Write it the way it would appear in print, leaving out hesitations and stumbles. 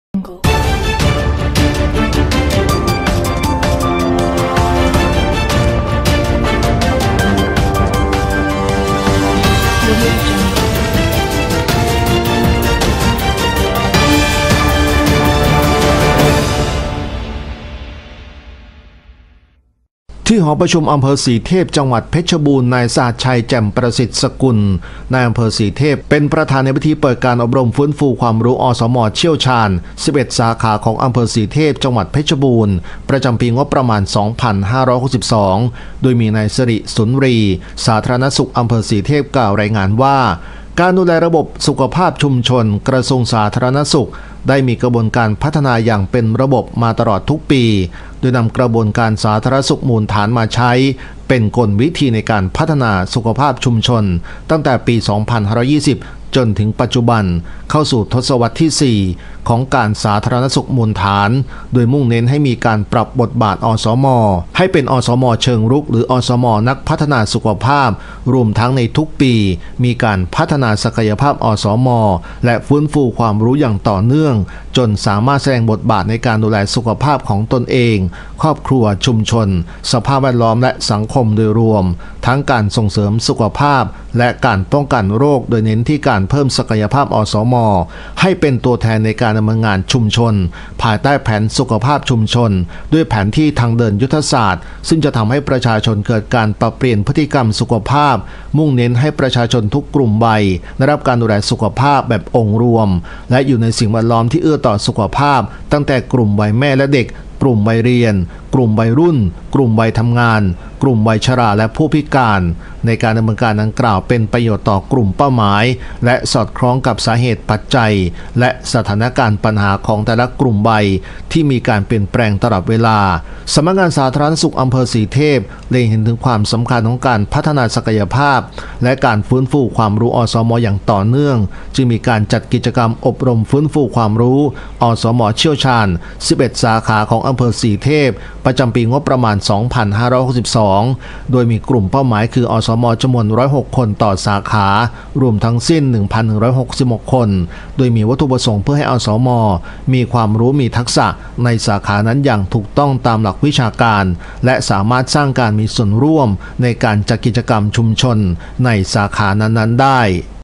ที่หอประชุมอำเภอสีเทพจังหวัดเพชรบูรณ์นายสหัสชัยแจ่มประสิทธิ์สกุลนายอำเภอสีเทพเป็นประธานในพิธีเปิดการอบรมฟื้นฟูความรู้อสม.เชี่ยวชาญ11 สาขาของอำเภอสีเทพจังหวัดเพชรบูรณ์ประจำปีงบประมาณ 2562 โดยมีนายสิริสุนรีสาธารณสุขอำเภอสีเทพกล่าวรายงานว่าการดูแลระบบสุขภาพชุมชนกระทรวงสาธารณสุขได้มีกระบวนการพัฒนาอย่างเป็นระบบมาตลอดทุกปีโดยนำกระบวนการสาธารณสุขมูลฐานมาใช้เป็นกลวิธีในการพัฒนาสุขภาพชุมชนตั้งแต่ปี 2520 จนถึงปัจจุบันเข้าสู่ทศวรรษที่ 4 ของการสาธารณสุขมูลฐานโดยมุ่งเน้นให้มีการปรับบทบาทอสม.ให้เป็นอสม.เชิงรุกหรืออสม.นักพัฒนาสุขภาพรวมทั้งในทุกปีมีการพัฒนาศักยภาพอสม.และฟื้นฟูความรู้อย่างต่อเนื่องจนสามารถแสดงบทบาทในการดูแลสุขภาพของตนเองครอบครัวชุมชนสภาพแวดล้อมและสังคมโดยรวมทั้งการส่งเสริมสุขภาพและการป้องกันโรคโดยเน้นที่การเพิ่มศักยภาพอสม.ให้เป็นตัวแทนในการดำเนินงานชุมชนภายใต้แผนสุขภาพชุมชนด้วยแผนที่ทางเดินยุทธศาสตร์ซึ่งจะทำให้ประชาชนเกิดการปรับเปลี่ยนพฤติกรรมสุขภาพมุ่งเน้นให้ประชาชนทุกกลุ่มวัยได้รับการดูแลสุขภาพแบบองค์รวมและอยู่ในสิ่งแวดล้อมที่เอื้อต่อสุขภาพตั้งแต่กลุ่มวัยแม่และเด็กกลุ่มวัยเรียนกลุ่มวัยรุ่นกลุ่มวัยทำงานกลุ่มวัยชราและผู้พิการในการดำเนินการดังกล่าวเป็นประโยชน์ต่อกลุ่มเป้าหมายและสอดคล้องกับสาเหตุปัจจัยและสถานการณ์ปัญหาของแต่ละกลุ่มวัยที่มีการเปลี่ยนแปลงตลอดเวลาสำนักงานสาธารณสุขอำเภอสีเทพเล็งเห็นถึงความสำคัญของการพัฒนาศักยภาพและการฟื้นฟูความรู้อสม.อย่างต่อเนื่องจึงมีการจัดกิจกรรมอบรมฟื้นฟูความรู้อสม.เชี่ยวชาญ11 สาขาของอำเภอสีเทพประจำปีงบประมาณ 2562 โดยมีกลุ่มเป้าหมายคืออสม.จำนวน 106 คนต่อสาขารวมทั้งสิ้น 1,166 คนโดยมีวัตถุประสงค์เพื่อให้อสม.มีความรู้มีทักษะในสาขานั้นอย่างถูกต้องตามหลักวิชาการและสามารถสร้างการมีส่วนร่วมในการจัดกิจกรรมชุมชนในสาขานั้นๆได้